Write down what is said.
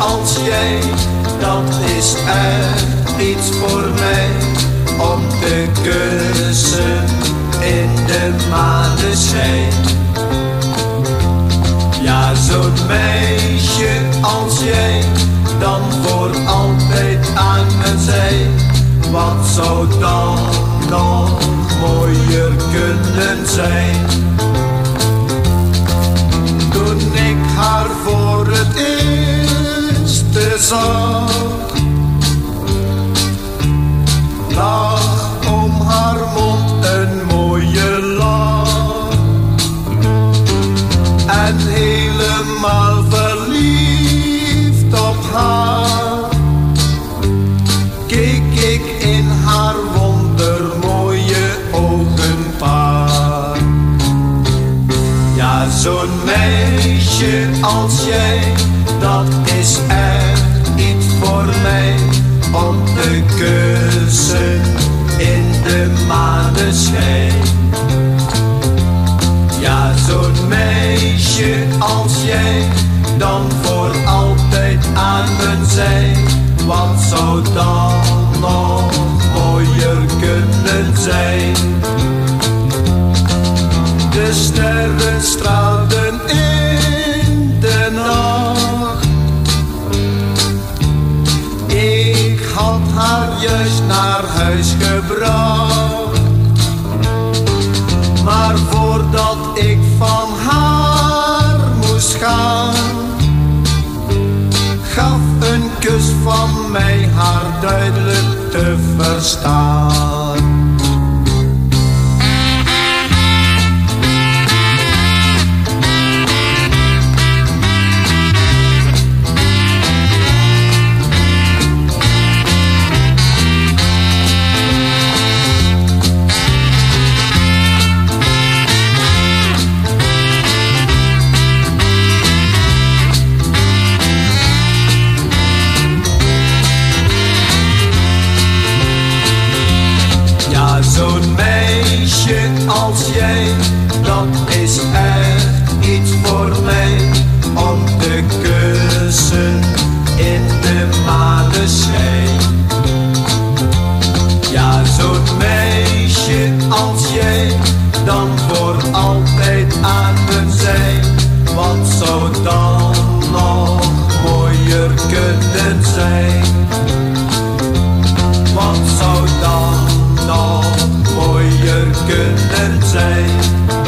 als jij, dat is echt iets voor mij. Om te kussen in de maneschijn. Ja, zo'n meisje als jij, dan voor altijd aan mijn zij. Wat zou dan nog mooier kunnen zijn? Toen ik haar voor het eerst zag, lag om haar mond een mooie lach. En helemaal verliefd op haar, keek ik in haar wondermooie ogenpaar. Ja, zo'n meisje als jij, dat is echt iets voor mij. Om te kussen in de maneschijn. Ja, zo'n meisje als jij, dan voor altijd aan mijn zij. Wat zou dan nog mooier kunnen zijn? De sterren straalden in de nacht. Ik had haar juist naar huis gebracht. Maar voordat ik van haar moest gaan, gaf een kus van mij haar duidelijk te verstaan. Zo'n meisje als jij, dat is echt iets voor mij. Om te kussen in de maneschijn. Ja, zo'n meisje als jij, dan voor altijd aan mijn zij. Wat zou dan nog mooier kunnen zijn? Wat zou dan nog mooier kunnen zijn?